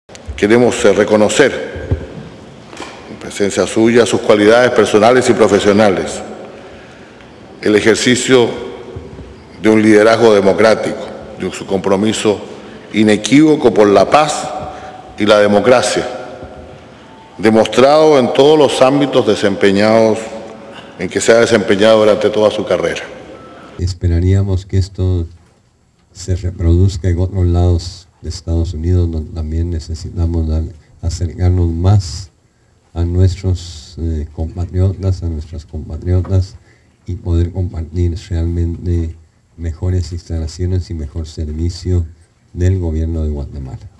Queremos reconocer, en presencia suya, sus cualidades personales y profesionales, el ejercicio de un liderazgo democrático, de su compromiso inequívoco por la paz y la democracia, demostrado en todos los ámbitos en que se ha desempeñado durante toda su carrera. Esperaríamos que esto se reproduzca en otros lados de Estados Unidos, donde también necesitamos acercarnos más a nuestros compatriotas, a nuestras compatriotas, y poder compartir realmente mejores instalaciones y mejor servicio del gobierno de Guatemala.